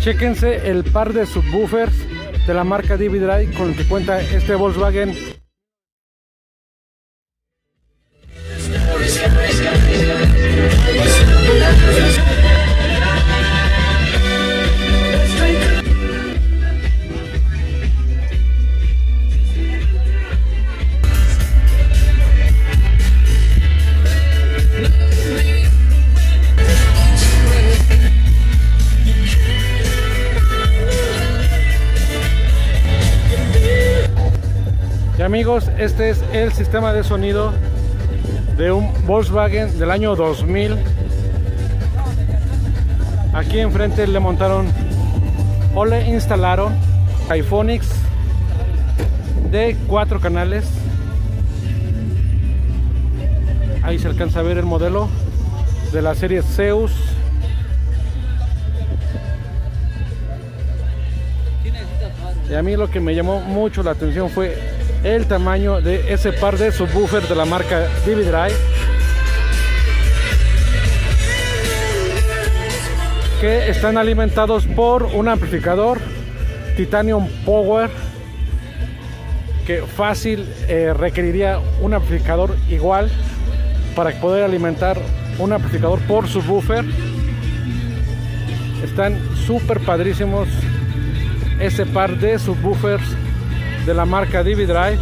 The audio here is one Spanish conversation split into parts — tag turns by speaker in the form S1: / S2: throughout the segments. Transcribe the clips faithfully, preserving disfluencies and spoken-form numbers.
S1: Chéquense el par de subwoofers de la marca D B Drive con el que cuenta este Volkswagen. Y amigos, este es el sistema de sonido de un Volkswagen del año dos mil. Aquí enfrente le montaron o le instalaron iPhonics de cuatro canales. Ahí se alcanza a ver el modelo de la serie Zeus. Y a mí lo que me llamó mucho la atención fue el tamaño de ese par de subwoofers de la marca D B Drive, que están alimentados por un amplificador Titanium Power, que fácil eh, requeriría un amplificador igual para poder alimentar un amplificador por subwoofer. Están súper padrísimos ese par de subwoofers de la marca D B Drive.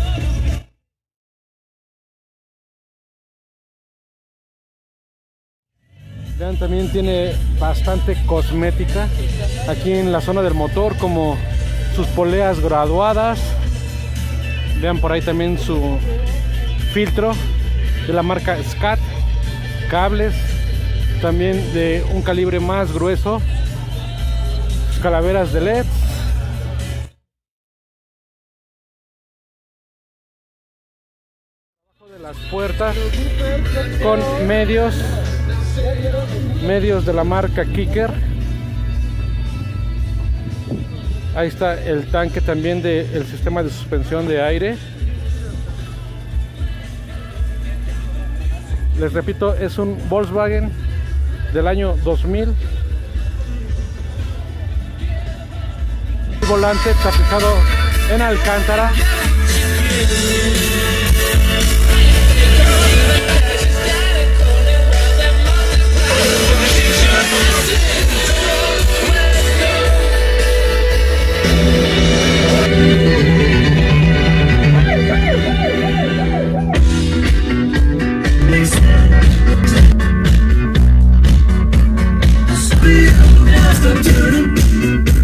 S1: Vean, también tiene bastante cosmética aquí en la zona del motor, como sus poleas graduadas. Vean por ahí también su filtro de la marca Scat, cables también de un calibre más grueso, sus calaveras de L E Ds. De las puertas con medios medios de la marca Kicker. Ahí está el tanque también del sistema de suspensión de aire. Les repito, es un Volkswagen del año dos mil. Volante tapizado en alcántara.
S2: After